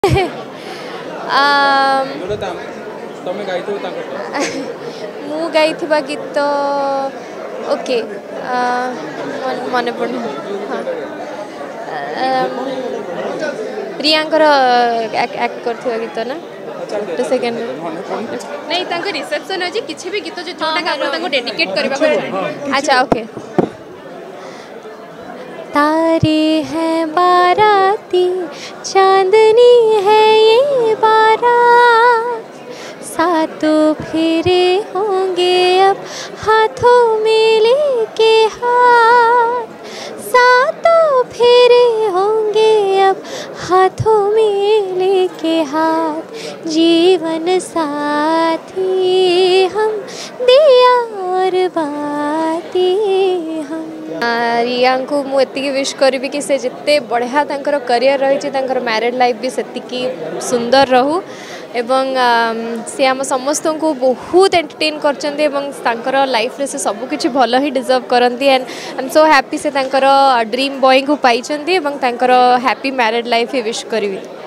मु गाई गीत ओके मन पड़े रियांकर एक्ट कर गीत ना तो सेकंड नहीं तांको रिसेप्शन अछि किछि भी गीत जो छोटा का तांको डेडिकेट करबा अच्छा ओके तारे हैं बाराती चांदनी है ये बारात सातों फेरे होंगे अब हाथों में लेके हाथ सातों फेरे होंगे अब हाथों में लेके हाथ जीवन साथी हम दिया और बाती हम रिया को मुझे विश करी कि से जिते बढ़िया तांकर करियर रही मैरिड लाइफ भी सेतिकी सुंदर रहू एवं से आम समस्त को बहुत एंटरटेन कर लाइफ रे से सब किछि भल ही डिजर्व करती and I am so happy से ड्रीम बॉय को पाई हैप्पी मैरिड लाइफ ही विश करी।